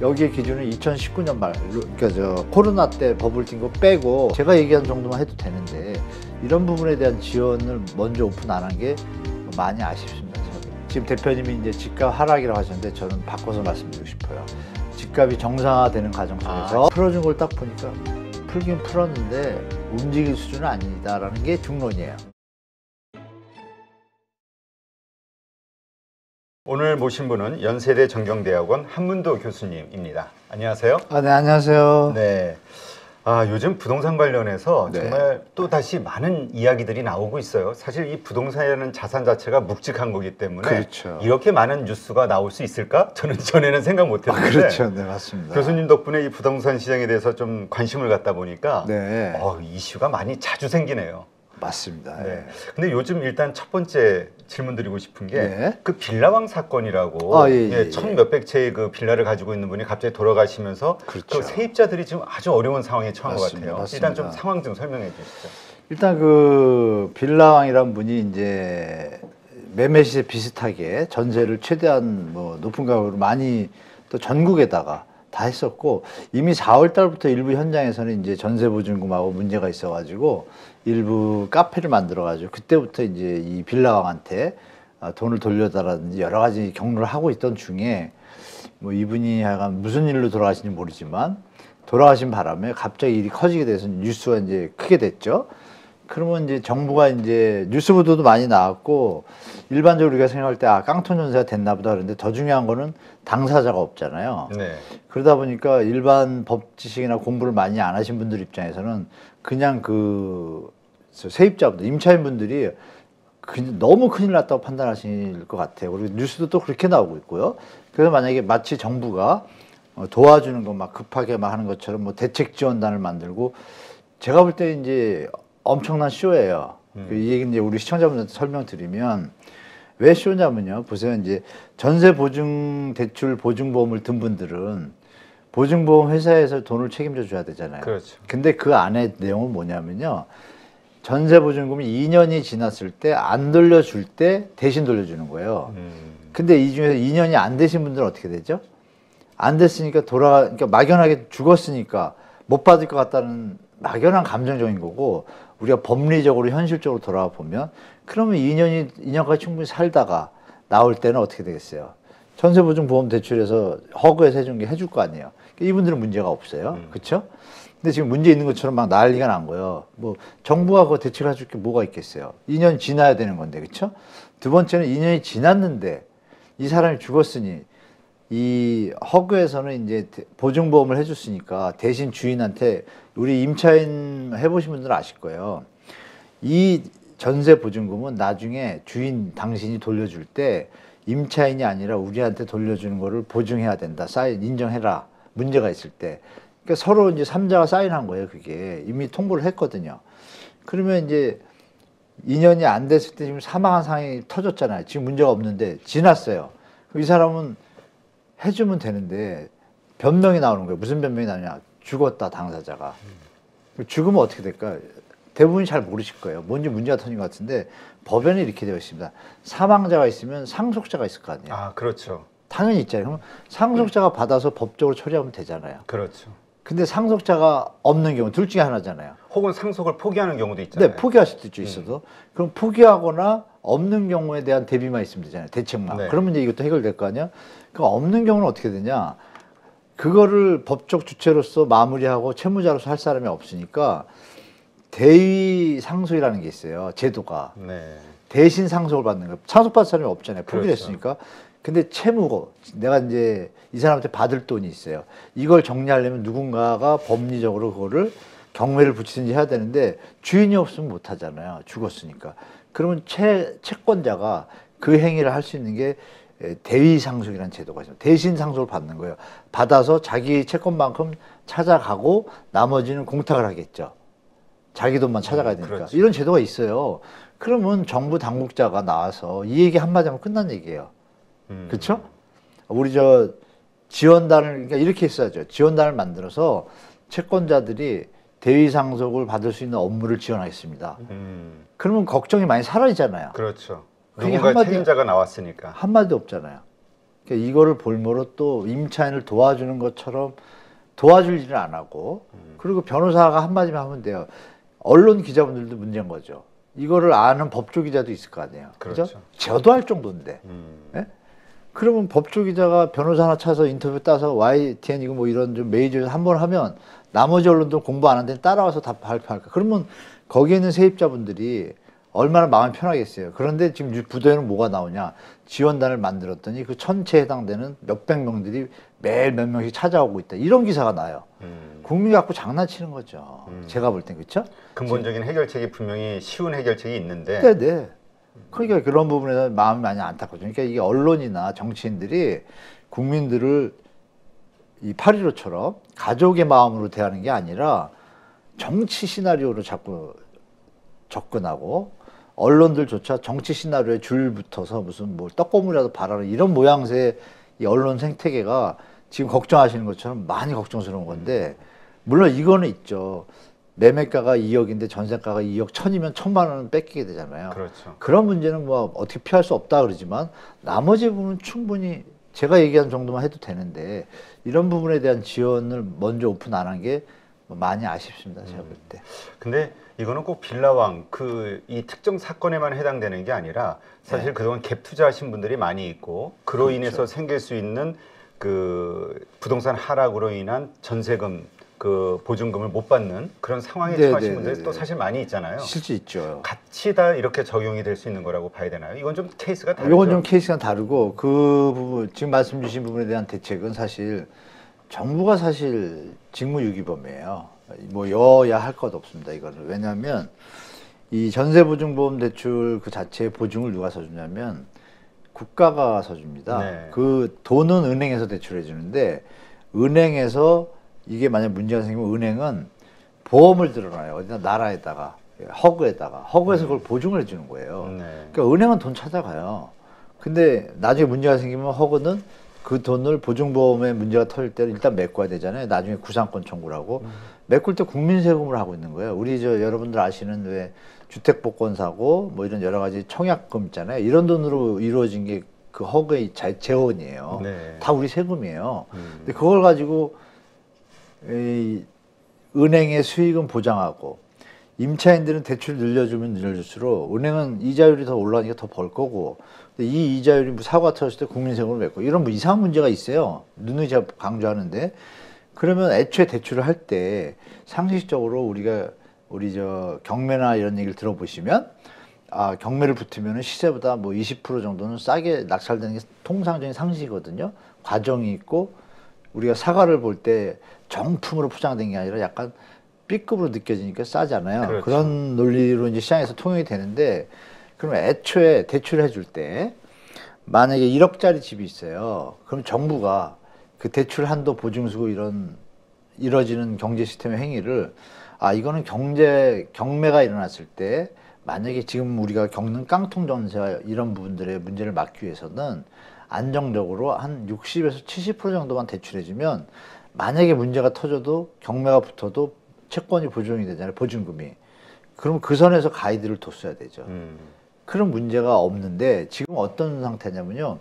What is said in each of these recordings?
여기에 기준은 2019년 말, 그러니까 저 코로나 때 버블 뛴 거 빼고 제가 얘기한 정도만 해도 되는데 이런 부분에 대한 지원을 먼저 오픈 안 한 게 많이 아쉽습니다. 지금 대표님이 이제 집값 하락이라고 하셨는데 저는 바꿔서 말씀드리고 싶어요. 집값이 정상화되는 과정 속에서 풀어준 걸 딱 보니까 풀긴 풀었는데 움직일 수준은 아니다라는 게 중론이에요. 오늘 모신 분은 연세대 정경대학원 한문도 교수님입니다. 안녕하세요. 네, 안녕하세요. 네. 요즘 부동산 관련해서 네. 정말 또 다시 많은 이야기들이 나오고 있어요. 사실 이 부동산이라는 자산 자체가 묵직한 거기 때문에 그렇죠. 이렇게 많은 뉴스가 나올 수 있을까? 저는 전에는 생각 못 했는데 그렇죠. 네, 맞습니다. 교수님 덕분에 이 부동산 시장에 대해서 좀 관심을 갖다 보니까 네. 이슈가 많이 자주 생기네요. 맞습니다. 네. 근데 요즘 일단 첫 번째 질문 드리고 싶은 게 네. 그 빌라왕 사건이라고 예. 천 몇백 채의 그 빌라를 가지고 있는 분이 갑자기 돌아가시면서 그렇죠. 그 세입자들이 지금 아주 어려운 상황에 처한 것 같아요. 맞습니다. 일단 좀 상황 좀 설명해 주시죠. 일단 그 빌라왕이란 분이 이제 매매 시세 비슷하게 전세를 최대한 뭐 높은 가격으로 많이 또 전국에다가 다 했었고 이미 4월 달부터 일부 현장에서는 이제 전세 보증금하고 문제가 있어가지고 일부 카페를 만들어가지고 그때부터 이제 이 빌라왕한테 돈을 돌려달라든지 여러 가지 경로를 하고 있던 중에 뭐 이분이 약간 무슨 일로 돌아가신지 모르지만 돌아가신 바람에 갑자기 일이 커지게 돼서 뉴스가 이제 크게 됐죠. 그러면 이제 정부가 이제 뉴스 보도도 많이 나왔고 일반적으로 우리가 생각할 때 깡통 전세가 됐나 보다 그러는데 더 중요한 거는 당사자가 없잖아요. 네. 그러다 보니까 일반 법 지식이나 공부를 많이 안 하신 분들 입장에서는 그냥 그 세입자분들, 임차인분들이 너무 큰일 났다고 판단하실 것 같아요. 그리고 뉴스도 또 그렇게 나오고 있고요. 그래서 만약에 마치 정부가 도와주는 거 막 급하게 막 하는 것처럼 뭐 대책 지원단을 만들고 제가 볼 때 이제 엄청난 쇼예요. 이 얘기 이제 우리 시청자분들한테 설명드리면 왜 쇼냐면요. 보세요. 이제 전세 보증 대출 보증보험을 든 분들은 보증보험 회사에서 돈을 책임져 줘야 되잖아요. 그렇죠. 근데 그 안에 내용은 뭐냐면요. 전세 보증금이 2년이 지났을 때 안 돌려줄 때 대신 돌려주는 거예요. 근데 이 중에서 2년이 안 되신 분들은 어떻게 되죠? 안 됐으니까 그러니까 막연하게 죽었으니까 못 받을 것 같다는 막연한 감정적인 거고 우리가 법리적으로 현실적으로 돌아와 보면 그러면 2년까지 충분히 살다가 나올 때는 어떻게 되겠어요? 전세보증보험 대출에서 허그에서 해준 게 해줄 거 아니에요. 그러니까 이분들은 문제가 없어요. 그렇죠? 근데 지금 문제 있는 것처럼 막 난리가 난 거예요. 뭐 정부가 그거 대책을 해줄 게 뭐가 있겠어요? 2년 지나야 되는 건데, 그렇죠? 두 번째는 2년이 지났는데 이 사람이 죽었으니 이 허그에서는 이제 보증보험을 해줬으니까 대신 주인한테 우리 임차인 해보신 분들은 아실 거예요. 이 전세 보증금은 나중에 주인 당신이 돌려줄 때 임차인이 아니라 우리한테 돌려주는 거를 보증해야 된다. 사인 인정해라. 문제가 있을 때. 그러니까 서로 이제 삼자가 사인한 거예요. 그게 이미 통보를 했거든요. 그러면 이제 2년이 안 됐을 때 지금 사망한 상황이 터졌잖아요. 지금 문제가 없는데 지났어요. 이 사람은 해주면 되는데 변명이 나오는 거예요. 무슨 변명이 나오냐? 죽었다 당사자가. 죽으면 어떻게 될까? 대부분이 잘 모르실 거예요. 뭔지 문제가 터진 것 같은데 법에는 이렇게 되어 있습니다. 사망자가 있으면 상속자가 있을 거 아니에요. 그렇죠. 당연히 있잖아요. 그럼 상속자가 받아서 법적으로 처리하면 되잖아요. 그렇죠. 근데 상속자가 없는 경우 둘 중에 하나잖아요. 혹은 상속을 포기하는 경우도 있잖아요. 네, 포기할 수도 있어도. 그럼 포기하거나 없는 경우에 대한 대비만 있으면 되잖아요. 대책만. 네. 그러면 이제 이것도 해결될 거 아니야? 그럼 없는 경우는 어떻게 되냐? 그거를 법적 주체로서 마무리하고 채무자로서 할 사람이 없으니까 대위 상속이라는 게 있어요. 제도가. 네. 대신 상속을 받는 거예요. 상속받을 사람이 없잖아요. 포기를 그렇죠. 했으니까. 근데 채무고 내가 이제 이 사람한테 받을 돈이 있어요. 이걸 정리하려면 누군가가 법리적으로 그거를 경매를 붙이든지 해야 되는데 주인이 없으면 못 하잖아요. 죽었으니까. 그러면 채권자가 그 행위를 할 수 있는 게 대위 상속이라는 제도가 있어요. 대신 상속을 받는 거예요. 받아서 자기 채권만큼 찾아가고 나머지는 공탁을 하겠죠. 자기 돈만 찾아가야 되니까. 그렇죠. 이런 제도가 있어요. 그러면 정부 당국자가 나와서 이 얘기 한마디 하면 끝난 얘기예요. 그렇죠? 우리 지원단을 그러니까 이렇게 했어야죠. 지원단을 만들어서 채권자들이 대위 상속을 받을 수 있는 업무를 지원하겠습니다. 그러면 걱정이 많이 사라지잖아요. 그렇죠. 그게 누군가 책임자가 나왔으니까. 한마디도 없잖아요. 그러니까 이거를 볼모로 또 임차인을 도와주는 것처럼 도와줄 일을 안 하고, 그리고 변호사가 한마디만 하면 돼요. 언론 기자분들도 문제인 거죠. 이거를 아는 법조 기자도 있을 거 아니에요. 그죠? 그렇죠. 저도 할 정도인데. 예? 그러면 법조 기자가 변호사 하나 차서 인터뷰 따서 YTN이고 뭐 이런 좀 메이저에서 한 번 하면 나머지 언론들 공부 안 하는데 따라와서 다 발표할까? 그러면 거기에 있는 세입자분들이 얼마나 마음이 편하겠어요. 그런데 지금 부도에는 뭐가 나오냐? 지원단을 만들었더니 그 천체에 해당되는 몇백 명들이 매일 몇 명씩 찾아오고 있다. 이런 기사가 나요. 국민 갖고 장난치는 거죠. 제가 볼 땐 그렇죠? 근본적인 해결책이 분명히 쉬운 해결책이 있는데. 네네. 그러니까 그런 부분에서 마음이 많이 안타깝죠. 그러니까 이게 언론이나 정치인들이 국민들을 이 8.15처럼 가족의 마음으로 대하는 게 아니라 정치 시나리오로 자꾸 접근하고, 언론들조차 정치 시나리오에 줄 붙어서 무슨 뭐 떡고물이라도 바라는 이런 모양새의 이 언론 생태계가 지금 걱정하시는 것처럼 많이 걱정스러운 건데, 물론 이거는 있죠. 매매가가 2억인데 전세가가 2억 1,000이면 1,000만 원은 뺏기게 되잖아요. 그렇죠. 그런 문제는 뭐 어떻게 피할 수 없다 그러지만 나머지 부분은 충분히 제가 얘기한 정도만 해도 되는데, 이런 부분에 대한 지원을 먼저 오픈 안 한 게 많이 아쉽습니다. 제가 볼 때. 근데 이거는 꼭 빌라왕 이 특정 사건에만 해당되는 게 아니라 사실 네. 그동안 갭 투자하신 분들이 많이 있고, 그로 그렇죠. 인해서 생길 수 있는 그 부동산 하락으로 인한 전세금 그 보증금을 못 받는 그런 상황에 네, 처하신 네, 분들이 네, 또 네. 사실 많이 있잖아요. 실제 있죠. 같이 다 이렇게 적용이 될 수 있는 거라고 봐야 되나요? 이건 좀 케이스가 다르죠. 이건 좀 케이스가 다르고, 그 부분 지금 말씀 주신 부분에 대한 대책은 사실 정부가 사실 직무유기범이에요. 뭐 여야 할 것 없습니다. 이거는. 왜냐하면 이 전세보증보험 대출 그 자체의 보증을 누가 서주냐면 국가가 서줍니다. 네. 그 돈은 은행에서 대출해 주는데, 은행에서 이게 만약 문제가 생기면 은행은 보험을 들어놔요. 어디나 나라에다가, 허그에서 그걸 보증을 해주는 거예요. 네. 그러니까 은행은 돈 찾아가요. 근데 나중에 문제가 생기면 허그는 그 돈을 보증보험에 문제가 터질 때는 일단 메꿔야 되잖아요. 나중에 구상권 청구를 하고. 메꿀 때 국민 세금으로 하고 있는 거예요. 우리 여러분들 아시는 왜 주택복권 사고 뭐 이런 여러 가지 청약금 있잖아요. 이런 돈으로 이루어진 게 그 허그의 재원이에요. 네. 다 우리 세금이에요. 근데 그걸 가지고 이 은행의 수익은 보장하고, 임차인들은 대출 늘려주면 늘려줄수록 은행은 이자율이 더 올라가니까 더 벌 거고, 근데 이 이자율이 뭐 사고가 터졌을 때 국민세금을 맺고, 이런 뭐 이상한 문제가 있어요. 누누이 제가 강조하는데, 그러면 애초에 대출을 할 때 상식적으로 우리 경매나 이런 얘기를 들어보시면, 경매를 붙으면 시세보다 뭐 20% 정도는 싸게 낙찰되는 게 통상적인 상식이거든요. 과정이 있고, 우리가 사과를 볼 때 정품으로 포장된 게 아니라 약간 B급으로 느껴지니까 싸잖아요. 그렇죠. 그런 논리로 이제 시장에서 통용이 되는데, 그러면 애초에 대출을 해줄 때 만약에 1억짜리 집이 있어요. 그럼 정부가 그 대출 한도 보증수고 이뤄지는 경제 시스템의 행위를, 이거는 경매가 일어났을 때 만약에 지금 우리가 겪는 깡통 전세와 이런 부분들의 문제를 막기 위해서는 안정적으로 한 60에서 70% 정도만 대출해주면, 만약에 문제가 터져도 경매가 붙어도 채권이 보증이 되잖아요. 보증금이. 그럼 그 선에서 가이드를 뒀어야 되죠. 그런 문제가 없는데, 지금 어떤 상태냐면요.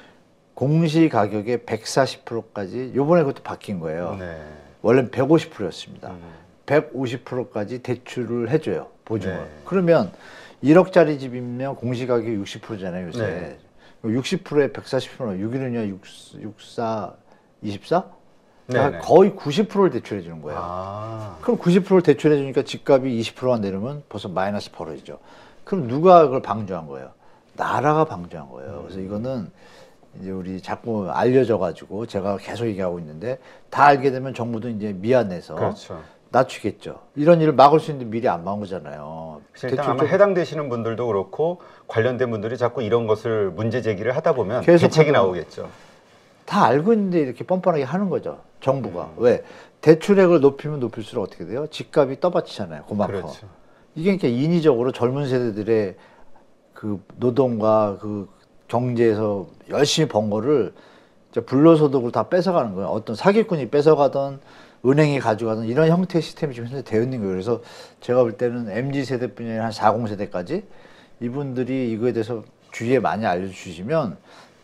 공시 가격의 140%까지, 요번에 그것도 바뀐 거예요. 네. 원래는 150%였습니다. 150%까지 대출을 해줘요. 보증을. 네. 그러면 1억짜리 집이면 공시 가격이 60%잖아요, 요새. 네. 60%에 140%는 6일이냐, 64, 24? 네네. 거의 90%를 대출해 주는 거예요. 그럼 90%를 대출해 주니까 집값이 20%가 내려면 벌써 마이너스 벌어지죠. 그럼 누가 그걸 방조한 거예요? 나라가 방조한 거예요. 그래서 이거는 이제 우리 자꾸 알려져 가지고 제가 계속 얘기하고 있는데, 다 알게 되면 정부도 이제 미안해서 그렇죠. 낮추겠죠. 이런 일을 막을 수 있는데 미리 안 막은 거잖아요. 일단 아마 해당되시는 분들도 그렇고 관련된 분들이 자꾸 이런 것을 문제 제기를 하다 보면 계속 대책이 하죠. 나오겠죠. 다 알고 있는데 이렇게 뻔뻔하게 하는 거죠. 정부가. 왜? 대출액을 높이면 높일수록 어떻게 돼요? 집값이 떠받치잖아요. 그만큼. 그렇죠. 이게 그러니까 인위적으로 젊은 세대들의 그 노동과 그 경제에서 열심히 번 거를 불로소득으로 다 뺏어가는 거예요. 어떤 사기꾼이 뺏어가던 은행이 가져가던 이런 형태의 시스템이 지금 현재 되어 있는 거예요. 그래서 제가 볼 때는 MZ세대뿐이 아니라 한 40세대까지 이분들이 이거에 대해서 주위에 많이 알려주시면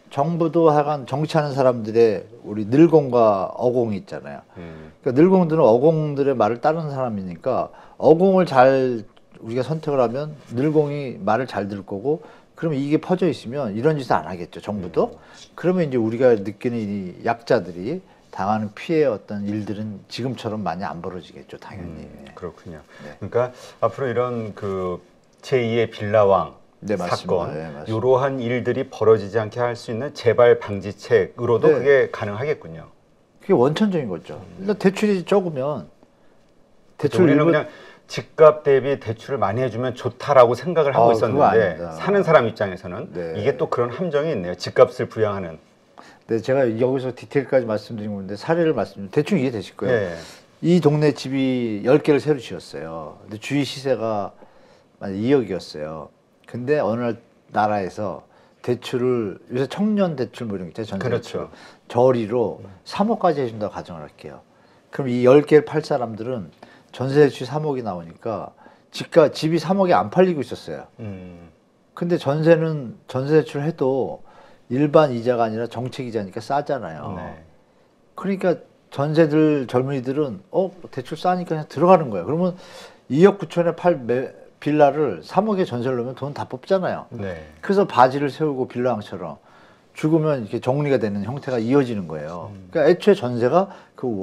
정부도 하여간 정치하는 사람들의 우리 늘공과 어공이 있잖아요. 그러니까 늘공들은 어공들의 말을 따르는 사람이니까 어공을 잘 우리가 선택을 하면 늘공이 말을 잘 들을 거고 그러면 이게 퍼져 있으면 이런 짓을 안 하겠죠, 정부도. 그러면 이제 우리가 느끼는 이 약자들이 당하는 피해의 어떤 일들은 지금처럼 많이 안 벌어지겠죠, 당연히. 그렇군요. 네. 그러니까 앞으로 이런 그 제2의 빌라왕 네, 맞습니다. 사건, 네, 맞습니다. 이러한 일들이 벌어지지 않게 할 수 있는 재발 방지책으로도 네. 그게 가능하겠군요. 그게 원천적인 거죠. 일단 대출이 적으면 대출 우리는 일부- 그냥 집값 대비 대출을 많이 해주면 좋다라고 생각을 하고 그거 있었는데 아닙니다. 사는 사람 입장에서는 네. 이게 또 그런 함정이 있네요. 집값을 부양하는. 네, 제가 여기서 디테일까지 말씀드린 건데 사례를 말씀드리면 대충 이해되실 거예요. 예. 이 동네 집이 10개를 새로 지었어요. 근데 주위 시세가 2억이었어요. 근데 어느 나라에서 대출을 요새 청년 대출 뭐 이런 게 있잖아요. 전세 그렇죠. 대출. 저리로 3억까지 해준다고 가정을 할게요. 그럼 이 10개를 팔 사람들은 전세 대출이 3억이 나오니까 집이 3억이 안 팔리고 있었어요. 근데 전세 대출을 해도 일반 이자가 아니라 정책 이자니까 싸잖아요. 네. 그러니까 전세들 젊은이들은 대출 싸니까 그냥 들어가는 거예요. 그러면 2억 9천에 팔 빌라를 3억에 전세를 넣으면 돈 다 뽑잖아요. 네. 그래서 바지를 세우고 빌라왕처럼 죽으면 이렇게 정리가 되는 형태가 이어지는 거예요. 그러니까 애초에 전세가 그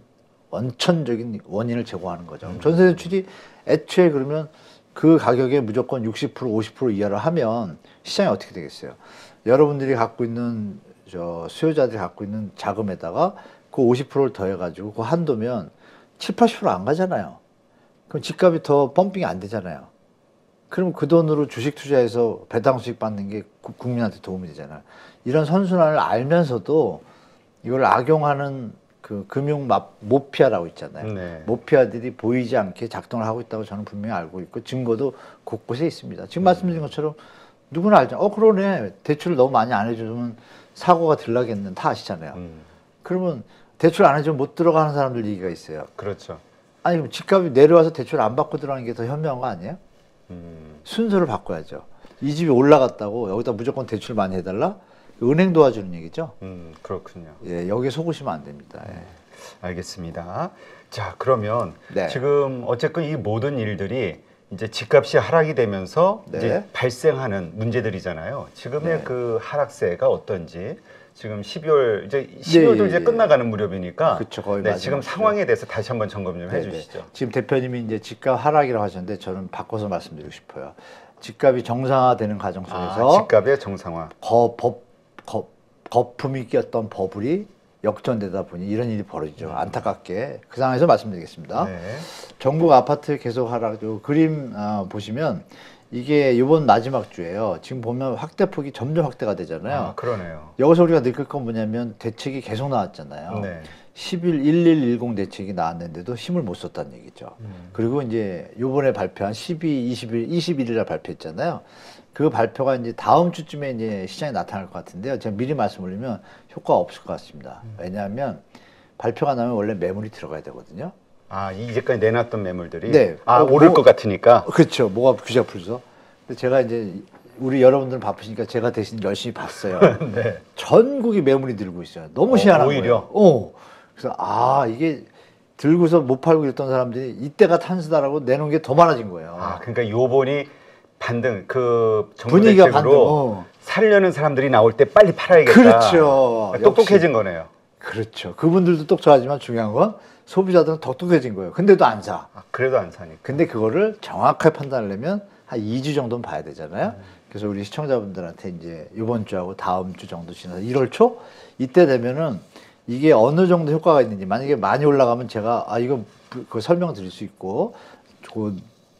원천적인 원인을 제공하는 거죠. 전세 대출이 애초에 그러면 그 가격에 무조건 60% 50% 이하를 하면 시장이 어떻게 되겠어요? 여러분들이 갖고 있는 수요자들이 갖고 있는 자금에다가 그 50%를 더해가지고 그 한도면 7, 80%안 가잖아요. 그럼 집값이 더 펌핑이 안 되잖아요. 그럼 그 돈으로 주식 투자해서 배당 수익 받는 게 국민한테 도움이 되잖아요. 이런 선순환을 알면서도 이걸 악용하는 그 금융 모피아라고 있잖아요. 네. 모피아들이 보이지 않게 작동을 하고 있다고 저는 분명히 알고 있고 증거도 곳곳에 있습니다. 지금 말씀드린 것처럼 누구나 알잖아요. 그러네. 대출을 너무 많이 안 해주면 사고가 들라겠는 다 아시잖아요. 그러면 대출 안 해주면 못 들어가는 사람들 얘기가 있어요. 그렇죠. 아니 그럼 집값이 내려와서 대출 안 받고 들어가는 게 더 현명한 거 아니에요? 순서를 바꿔야죠. 이 집이 올라갔다고 여기다 무조건 대출 많이 해달라? 은행 도와주는 얘기죠. 그렇군요. 예, 여기에 속으시면 안 됩니다. 예. 알겠습니다. 자, 그러면 네. 지금 어쨌든 이 모든 일들이 이제 집값이 하락이 되면서 네. 이제 발생하는 문제들이잖아요. 지금의 네. 그 하락세가 어떤지 지금 12월 도 예, 이제 예. 끝나가는 무렵이니까 그쵸, 거의 네, 마지막 지금 상황에 대해서 다시 한번 점검 좀 네, 해주시죠. 네. 지금 대표님이 이제 집값 하락이라고 하셨는데 저는 바꿔서 말씀드리고 싶어요. 집값이 정상화되는 과정 속에서 집값의 정상화. 거품이 꼈던 버블이 역전되다 보니 이런 일이 벌어지죠. 안타깝게. 그 상황에서 말씀드리겠습니다. 네. 전국 아파트 계속 하락, 요 그림 보시면 이게 이번 마지막 주예요. 지금 보면 확대폭이 점점 확대가 되잖아요. 그러네요. 여기서 우리가 느낄 건 뭐냐면 대책이 계속 나왔잖아요. 네. 11.1110 대책이 나왔는데도 힘을 못 썼다는 얘기죠. 그리고 이제 요번에 발표한 21일 날 발표했잖아요. 그 발표가 이제 다음 주쯤에 이제 시장에 나타날 것 같은데요. 제가 미리 말씀드리면 효과가 없을 것 같습니다. 왜냐하면 발표가 나면 원래 매물이 들어가야 되거든요. 이제까지 내놨던 매물들이 네. 오를 것 같으니까. 그렇죠. 뭐가 규제가 풀죠. 근데 제가 이제 우리 여러분들 바쁘시니까 제가 대신 열심히 봤어요. 네. 전국이 매물이 들고 있어요. 너무 희한한 오히려? 거예요. 그래서 이게 들고서 못 팔고 이랬던 사람들이 이때가 탄수다라고 내놓은 게 더 많아진 거예요. 그러니까 요번이 반등 그 정부 분위기가 대책으로 살려는 사람들이 나올 때 빨리 팔아야겠다. 그렇죠. 똑똑해진 역시. 거네요. 그렇죠. 그분들도 똑똑하지만 중요한 건 소비자들은 똑똑해진 거예요. 근데도 안 사. 그래도 안 사니까. 근데 그거를 정확하게 판단하려면 한 2주 정도는 봐야 되잖아요. 그래서 우리 시청자분들한테 이제 이번 주하고 다음 주 정도 지나서 1월 초 이때 되면은 이게 어느 정도 효과가 있는지 만약에 많이 올라가면 제가 이거 그 설명드릴 수 있고 그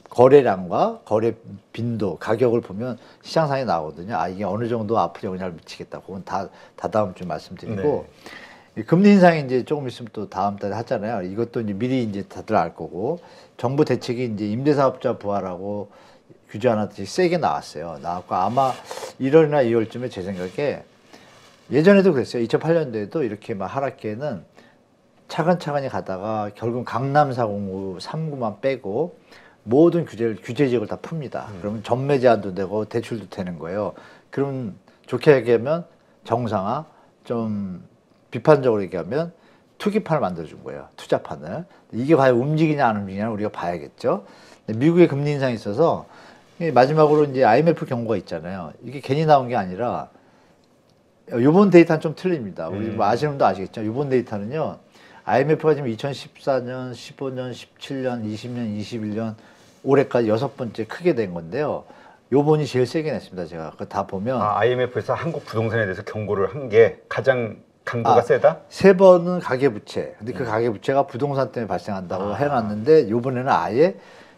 거래량과 거래 빈도, 가격을 보면 시장상에 나오거든요. 이게 어느 정도 앞으로 영향을 미치겠다. 그건 다 다음 주에 말씀드리고 이 금리 인상이 이제 조금 있으면 또 다음 달에 하잖아요. 이것도 이제 미리 이제 다들 알 거고 정부 대책이 이제 임대사업자 부활하고 규제 하나 세게 나왔어요. 나왔고 아마 1월이나 2월쯤에 제 생각에 예전에도 그랬어요. 2008년도에도 이렇게 막 하락기에는 차근차근히 가다가 결국 강남 409, 3구만 빼고 모든 규제 지역을 다 풉니다. 그러면 전매 제한도 되고 대출도 되는 거예요. 그럼 좋게 얘기하면 정상화, 좀 비판적으로 얘기하면 투기판을 만들어준 거예요. 투자판을. 이게 과연 움직이냐 안 움직이냐는 우리가 봐야겠죠. 미국의 금리 인상이 있어서 마지막으로 이제 IMF 경고가 있잖아요. 이게 괜히 나온 게 아니라 요번 데이터는 좀 틀립니다. 우리 뭐 아시는 분도 아시겠죠. 요번 데이터는요. IMF가 지금 2014년, 15년, 17년, 20년, 21년 올해까지 6번째 크게 된 건데요. 요번이 제일 세게 냈습니다. 제가 그거 다 보면 IMF에서 한국 부동산에 대해서 경고를 한 게 가장 강도가 세다? 3번은 가계부채. 근데 그 가계부채가 부동산 때문에 발생한다고 해놨는데 요번에는 아예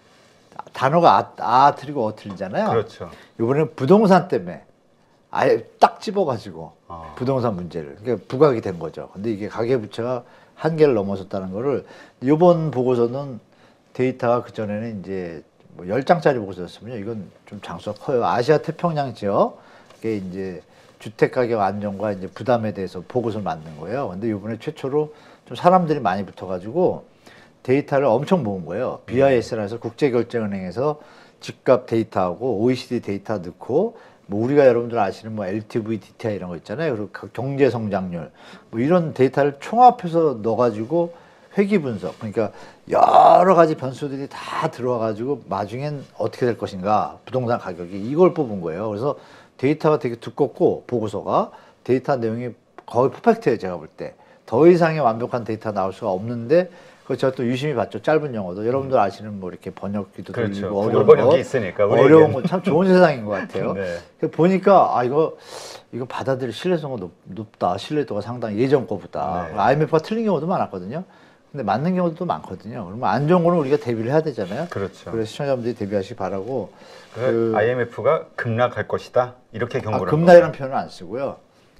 단어가 틀리고 틀리잖아요. 그렇죠. 요번에는 부동산 때문에 아예 딱 집어가지고 부동산 문제를 그러니까 부각이 된 거죠. 근데 이게 가계부채가 한계를 넘어섰다는 거를 요번 보고서는 데이터가 그전에는 이제 뭐 10장짜리 보고서였으면요. 이건 좀 장수가 커요. 아시아 태평양 지역에 이제 주택가격 안정과 이제 부담에 대해서 보고서를 만든 거예요. 근데 이번에 최초로 좀 사람들이 많이 붙어가지고 데이터를 엄청 모은 거예요. BIS라서 국제결제은행에서 집값 데이터하고 OECD 데이터 넣고 뭐 우리가 여러분들 아시는 뭐 LTV, DTI 이런 거 있잖아요. 그리고 경제 성장률 뭐 이런 데이터를 총합해서 넣어가지고 회귀 분석 그러니까 여러 가지 변수들이 다 들어와가지고 나중엔 어떻게 될 것인가 부동산 가격이 이걸 뽑은 거예요. 그래서 데이터가 되게 두껍고 보고서가 데이터 내용이 거의 퍼펙트해요. 제가 볼 때. 더 이상의 완벽한 데이터 나올 수가 없는데 그거 제가 또 유심히 봤죠. 짧은 영어도. 여러분들 아시는 뭐 이렇게 번역기도 그렇죠. 돌리고 어려운 번역기 거. 있으니까 어려운 거 참 좋은 세상인 것 같아요. 네. 보니까 이거 받아들일 신뢰성이 높다. 신뢰도가 상당히 예전 거보다. 네. IMF가 틀린 경우도 많았거든요. 근데 맞는 경우도 많거든요. 그러면 안 좋은 거는 우리가 대비를 해야 되잖아요. 그렇죠. 그래서 시청자분들이 대비하시기 바라고. IMF가 급락할 것이다 이렇게 경고를 한 급락이라는 표현을 안 쓰고요.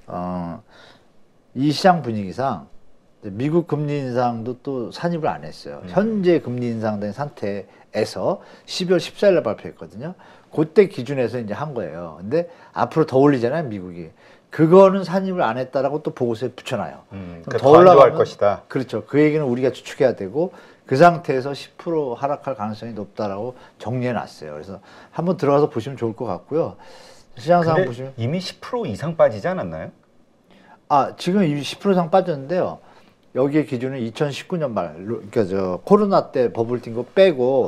이 시장 분위기상 미국 금리 인상도 또 산입을 안 했어요. 현재 금리 인상된 상태에서 12월 14일에 발표했거든요. 그때 기준에서 이제 한 거예요. 근데 앞으로 더 올리잖아요, 미국이. 그거는 산입을 안 했다라고 또 보고서에 붙여놔요. 그러니까 더 올라갈 것이다. 그렇죠. 그 얘기는 우리가 추측해야 되고 그 상태에서 10% 하락할 가능성이 높다라고 정리해 놨어요. 그래서 한번 들어가서 보시면 좋을 것 같고요. 시장 상황 근데 보시면 이미 10% 이상 빠지지 않았나요? 지금 10% 이상 빠졌는데요. 여기에 기준은 2019년 말, 그러니까 코로나 때 버블 뛴 거 빼고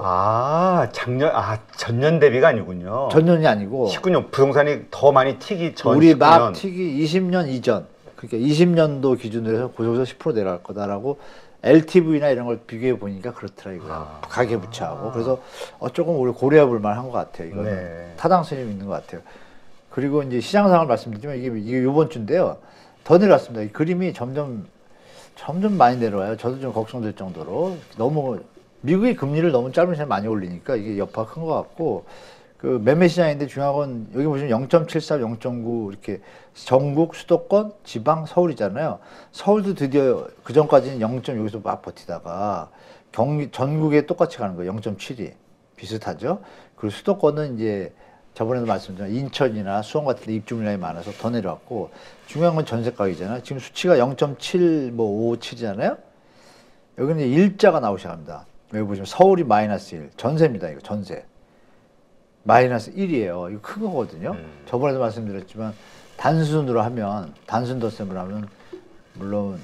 전년 대비가 아니군요. 전년이 아니고 19년 부동산이 더 많이 튀기 전 우리 19년. 막 튀기 20년 이전, 그러니까 20년도 기준으로 해서 거기서 10% 내려갈 거다라고 LTV나 이런 걸 비교해 보니까 그렇더라고요. 가계부채하고. 그래서 조금 우리 고려해 볼 만한 것 같아요. 이거는 네. 타당성이 있는 것 같아요. 그리고 이제 시장 상황을 말씀드리면 이게 이번 주인데요. 더 내려왔습니다. 이 그림이 점점 많이 내려와요. 저도 좀 걱정될 정도로 너무 미국이 금리를 너무 짧은 시간에 많이 올리니까 이게 여파가 큰 것 같고 그 매매 시장인데 중요한 건 여기 보시면 0.73, 0.9 이렇게 전국, 수도권, 지방, 서울이잖아요. 서울도 드디어 그 전까지는 0. 여기서 막 버티다가 전국에 똑같이 가는 거예요. 0.72 비슷하죠. 그리고 수도권은 이제 저번에도 말씀드린 인천이나 수원 같은 데 입주 물량이 많아서 더 내려왔고 중요한 건 전세 가격이잖아요. 지금 수치가 0.7, 뭐 557이잖아요. 여기는 이제 일자가 나오기 시작합니다. 여기 보시면 서울이 마이너스 1, 전세입니다. 이거 전세. 마이너스 1이에요. 이거 큰 거거든요. 저번에도 말씀드렸지만 단순으로 하면 단순 덧셈으로 하면 물론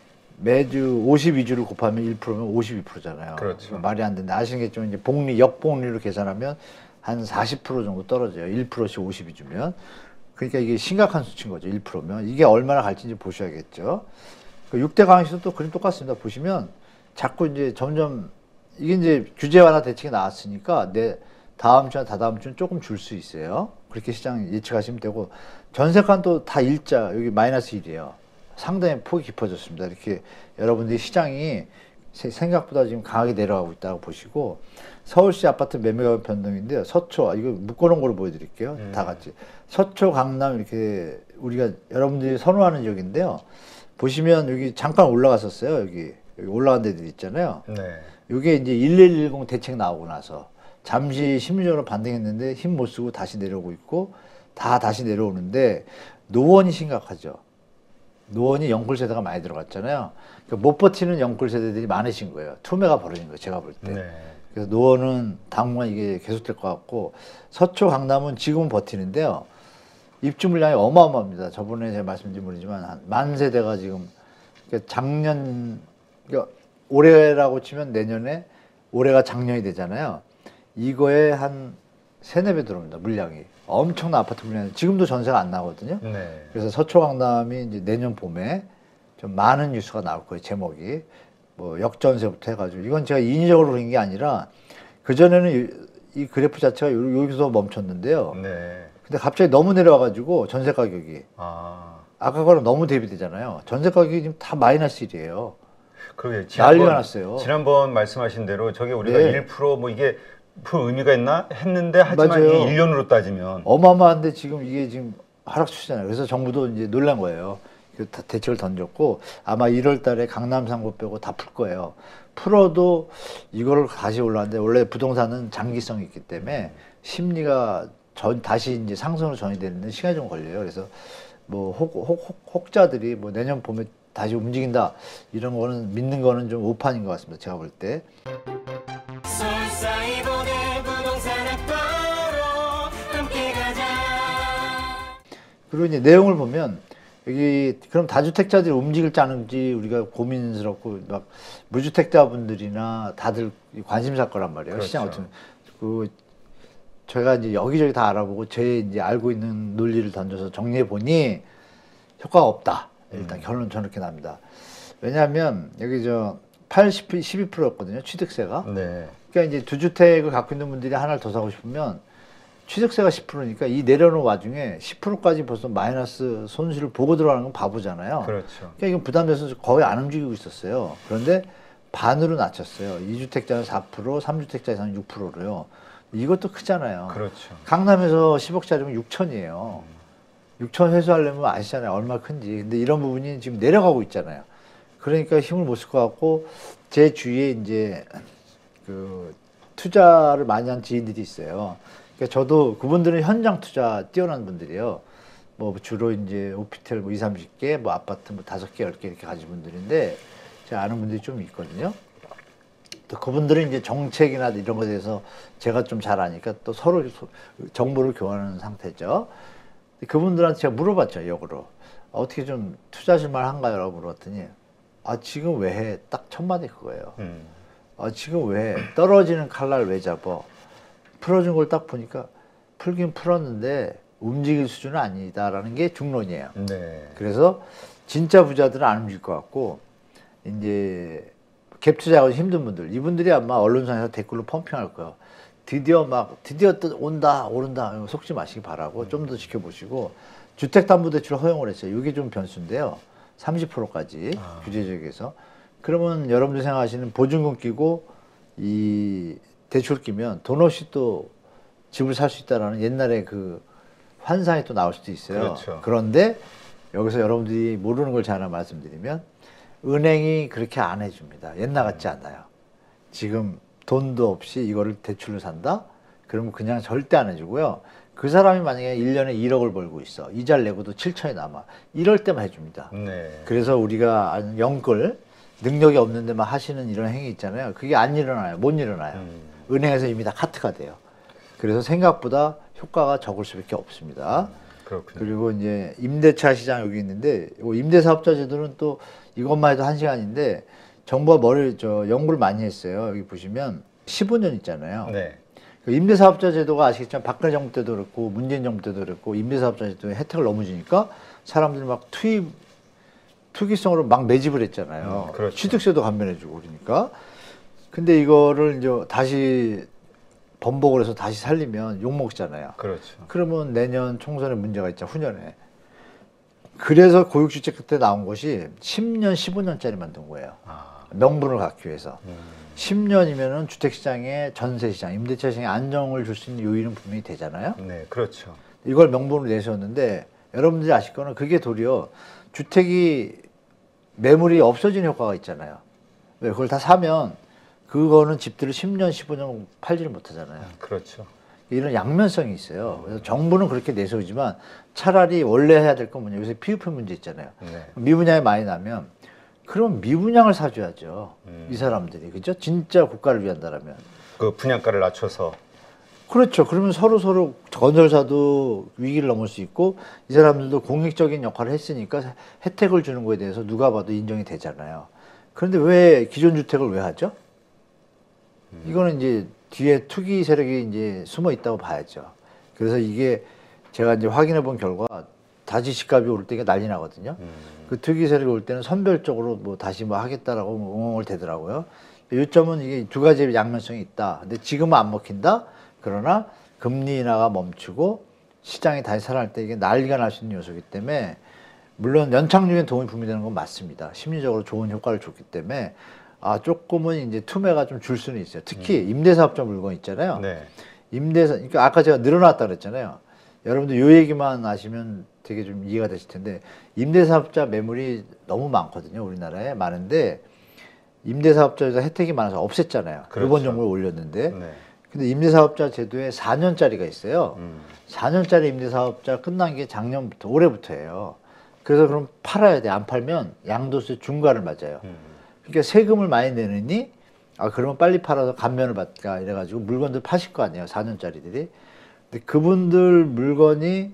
매주 52주를 곱하면 1%면 52%잖아요. 그렇죠. 말이 안 되는데 아시겠지만 이제 역복리로 계산하면 한 40% 정도 떨어져요. 1%씩 52주면. 그러니까 이게 심각한 수치인 거죠. 1%면. 이게 얼마나 갈지 보셔야겠죠. 6대 강의실도 또 그림 똑같습니다. 보시면 자꾸 이제 점점 이게 이제 규제 완화 대책이 나왔으니까 다음 주나 다다음 주는 조금 줄 수 있어요. 그렇게 시장 예측하시면 되고 전세가는 또 다 일자 여기 마이너스 1이에요. 상당히 폭이 깊어졌습니다. 이렇게 여러분들이 시장이 생각보다 지금 강하게 내려가고 있다고 보시고 서울시 아파트 매매가격 변동인데요. 서초 이거 묶어놓은 걸로 보여드릴게요. 다 같이 서초 강남 이렇게 우리가 여러분들이 선호하는 지역인데요. 보시면 여기 잠깐 올라갔었어요. 여기 올라간 데들 있잖아요. 네. 이게 이제 1110 대책 나오고 나서 잠시 심리적으로 반등했는데 힘 못 쓰고 다시 내려오고 있고 다시 내려오는데 노원이 심각하죠. 노원이 영끌 세대가 많이 들어갔잖아요. 그러니까 못 버티는 영끌 세대들이 많으신 거예요. 투매가 벌어진 거예요. 제가 볼 때. 네. 그래서 노원은 당분간 이게 계속될 것 같고 서초 강남은 지금은 버티는데요. 입주 물량이 어마어마합니다. 저번에 제가 말씀드린 분이지만 한 10,000세대가 지금 그러니까 작년 그러니까 올해라고 치면 내년에 올해가 작년이 되잖아요. 이거에 한 3-4배 들어옵니다. 물량이. 엄청난 아파트 물량이 지금도 전세가 안 나거든요. 네. 그래서 서초강남이 이제 내년 봄에 좀 많은 뉴스가 나올 거예요. 제목이 뭐 역전세부터 해가지고 이건 제가 인위적으로 그런 게 아니라 그 전에는 이 그래프 자체가 여기서 멈췄는데요. 네. 근데 갑자기 너무 내려와가지고 전세 가격이 아까 거랑 너무 대비되잖아요. 전세 가격이 지금 다 마이너스 1이에요. 그러게 난리가 났어요. 지난번 말씀하신 대로 저게 우리가 네. 1%뭐 이게 별 의미가 있나 했는데 하지만 맞아요. 이게 1년으로 따지면 어마어마한데 지금 이게 지금 하락 추세잖아요. 그래서 정부도 이제 놀란 거예요. 다 대책을 던졌고 아마 1월 달에 강남 3구 빼고 다 풀 거예요. 풀어도 이거를 다시 올라왔는데 원래 부동산은 장기성이 있기 때문에 심리가 다시 이제 상승으로 전이되는 시간이 좀 걸려요. 그래서 뭐 혹자들이 뭐 내년 봄에 다시 움직인다 이런 거는 믿는 거는 좀 오판인 것 같습니다. 제가 볼 때. 그리고 이제 내용을 보면 여기 그럼 다주택자들이 움직일지 안 움직일지 우리가 고민스럽고 막 무주택자분들이나 다들 관심사일 거란 말이에요. 그렇죠. 시장 어떤 그 제가 이제 여기저기 다 알아보고 제 이제 알고 있는 논리를 던져서 정리해 보니 효과가 없다. 일단 결론 저렇게 납니다. 왜냐하면 여기 저 12%였거든요. 취득세가. 네. 그러니까 이제 두 주택을 갖고 있는 분들이 하나를 더 사고 싶으면 취득세가 10%니까 이 내려놓은 와중에 10%까지 벌써 마이너스 손실을 보고 들어가는 건 바보잖아요. 그렇죠. 그러니까 이건 부담돼서 거의 안 움직이고 있었어요. 그런데 반으로 낮췄어요. 2주택자는 4%, 3주택자에서는 6%로요. 이것도 크잖아요. 그렇죠. 강남에서 10억짜리면 6천이에요. 6천 회수하려면 아시잖아요. 얼마 큰지. 근데 이런 부분이 지금 내려가고 있잖아요. 그러니까 힘을 못 쓸 것 같고 제 주위에 이제 그 투자를 많이 한 지인들이 있어요. 그러니까 저도 그분들은 현장 투자 뛰어난 분들이에요. 뭐 주로 이제 오피텔 뭐 20-30개, 뭐 아파트 뭐 5개, 10개 이렇게 가진 분들인데 제가 아는 분들이 좀 있거든요. 또 그분들은 이제 정책이나 이런 것에 대해서 제가 좀 잘 아니까 또 서로 정보를 교환하는 상태죠. 그분들한테 제가 물어봤죠, 역으로. 어떻게 좀 투자하실 만한가요? 라고 물어봤더니 아 지금 왜 해? 딱 첫 마디 그거예요. 아 지금 왜 해? 떨어지는 칼날 왜 잡어? 풀어준 걸 딱 보니까 풀긴 풀었는데 움직일 수준은 아니다라는 게 중론이에요. 네. 그래서 진짜 부자들은 안 움직일 것 같고 이제 갭 투자하기 힘든 분들 이분들이 아마 언론상에서 댓글로 펌핑할 거예요. 드디어 또 온다 오른다 속지 마시기 바라고 좀 더 지켜보시고 주택담보대출 허용을 했어요. 이게 좀 변수인데요. 30%까지 규제 지역에서 그러면 여러분들 생각하시는 보증금 끼고 이 대출 끼면 돈 없이 또 집을 살 수 있다라는 옛날에 그 환상이 또 나올 수도 있어요. 그렇죠. 그런데 여기서 여러분들이 모르는 걸 제가 하나 말씀드리면 은행이 그렇게 안 해줍니다. 옛날 같지 않아요. 지금 돈도 없이 이거를 대출로 산다? 그러면 그냥 절대 안 해주고요. 그 사람이 만약에 1년에 1억을 벌고 있어. 이자를 내고도 7천이 남아. 이럴 때만 해줍니다. 네. 그래서 우리가 아는 영끌, 능력이 없는 데만 하시는 이런 행위 있잖아요. 그게 안 일어나요. 못 일어나요. 은행에서 이미 다 카트가 돼요. 그래서 생각보다 효과가 적을 수밖에 없습니다. 그렇군요. 그리고 이제 임대차 시장 여기 있는데 임대사업자 제도는 또 이것만 해도 1시간인데 정부가 연구를 많이 했어요. 여기 보시면 15년 있잖아요. 네. 그 임대사업자 제도가 아시겠지만 박근혜 정부 때도 그렇고 문재인 정부 때도 그렇고 임대사업자 제도에 혜택을 너무 주니까 사람들이 막 투기성으로 막 매집을 했잖아요. 그렇죠. 취득세도 감면해주고 그러니까. 근데 이거를 이제 다시 번복을 해서 다시 살리면 욕먹잖아요. 그렇죠. 그러면 내년 총선에 문제가 있죠. 후년에. 그래서 고육주택 그때 나온 것이 10년, 15년짜리 만든 거예요. 명분을 갖기 위해서. 10년이면은 주택시장에 전세시장, 임대차 시장에 안정을 줄 수 있는 요인은 분명히 되잖아요. 네, 그렇죠. 이걸 명분으로 내세웠는데 여러분들이 아실 거는 그게 도리어 주택이 매물이 없어지는 효과가 있잖아요. 왜 그걸 다 사면 그거는 집들을 10년, 15년 팔지를 못하잖아요. 그렇죠. 이런 양면성이 있어요. 그래서 정부는 그렇게 내세우지만 차라리 원래 해야 될 건 뭐냐. 요새 PF 문제 있잖아요. 네. 미분양이 많이 나면 그럼 미분양을 사줘야죠. 이 사람들이. 그죠? 진짜 국가를 위한다라면. 그 분양가를 낮춰서 그렇죠. 그러면 서로 건설사도 위기를 넘을 수 있고 이 사람들도 공익적인 역할을 했으니까 혜택을 주는 거에 대해서 누가 봐도 인정이 되잖아요. 그런데 왜 기존 주택을 왜 하죠? 이거는 이제 뒤에 투기 세력이 이제 숨어 있다고 봐야죠. 그래서 이게 제가 이제 확인해 본 결과 다시 집값이 오를 때 이게 난리 나거든요. 그 투기 세력이 올 때는 선별적으로 뭐 다시 뭐 하겠다라고 웅엉을 대더라고요. 요점은 이게 두 가지 양면성이 있다. 근데 지금은 안 먹힌다. 그러나 금리 인하가 멈추고 시장이 다시 살아날 때 이게 난리가 날 수 있는 요소이기 때문에 물론 연착륙에 도움이 분명히 되는 건 맞습니다. 심리적으로 좋은 효과를 줬기 때문에 조금은 이제 투매가 좀 줄 수는 있어요. 특히 임대사업자 물건 있잖아요. 네. 그러니까 아까 제가 늘어났다 그랬잖아요. 여러분들 요 얘기만 아시면 되게 좀 이해가 되실 텐데 임대사업자 매물이 너무 많거든요. 우리나라에 많은데 임대사업자에서 혜택이 많아서 없앴잖아요. 그렇죠. 이번 정부를 올렸는데 네. 근데 임대사업자 제도에 4년짜리가 있어요. 4년짜리 임대사업자 끝난 게 작년부터 올해부터예요. 그래서 그럼 팔아야 돼. 안 팔면 양도세 중과를 맞아요. 그러니까 세금을 많이 내느니 그러면 빨리 팔아서 감면을 받자 이래가지고 물건들 파실 거 아니에요. 4년짜리들이. 근데 그분들 물건이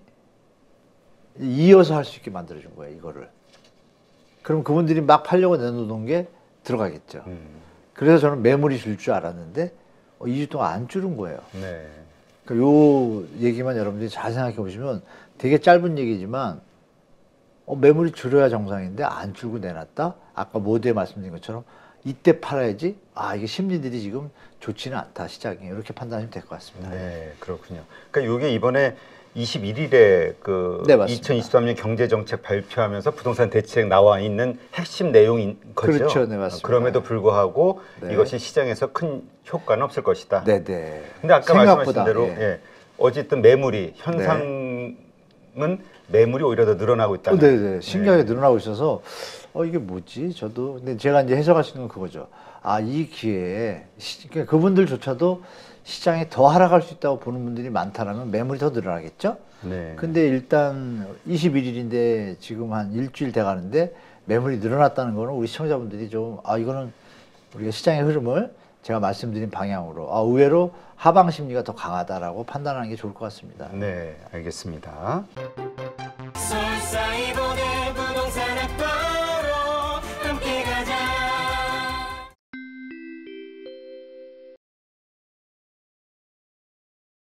이어서 할 수 있게 만들어준 거예요. 이거를. 그럼 그분들이 막 팔려고 내놓은 게 들어가겠죠. 그래서 저는 매물이 줄 줄 알았는데 2주 동안 안 줄은 거예요. 네. 그러니까 요 얘기만 여러분들이 잘 생각해 보시면 되게 짧은 얘기지만 매물이 줄어야 정상인데 안 줄고 내놨다. 아까 모두에 말씀드린 것처럼 이때 팔아야지. 이게 심리들이 지금 좋지는 않다. 시장이 이렇게 판단하시면 될 것 같습니다. 네, 그렇군요. 그러니까 이게 이번에 21일에 네, 맞습니다. 2023년 경제정책 발표하면서 부동산 대책 나와 있는 핵심 내용인 거죠. 그렇죠, 네, 맞습니다. 그럼에도 불구하고 네. 이것이 시장에서 큰 효과는 없을 것이다. 네, 네. 근데 아까 생각보다, 말씀하신 대로 예. 어쨌든 매물이 현상은 매물이 오히려 더 늘어나고 있다. 네, 네. 신기하게 늘어나고 있어서 이게 뭐지? 저도 근데 제가 이제 해석할 수 있는 건 그거죠. 이 기회에 그러니까 그분들조차도 시장에 더 하락할 수 있다고 보는 분들이 많다라면 매물이 더 늘어나겠죠? 네. 근데 일단 21일인데 지금 한 일주일 돼 가는데 매물이 늘어났다는 거는 우리 시청자분들이 좀 이거는 우리가 시장의 흐름을 제가 말씀드린 방향으로 의외로 하방 심리가 더 강하다라고 판단하는 게 좋을 것 같습니다. 네, 알겠습니다. 설사이 보내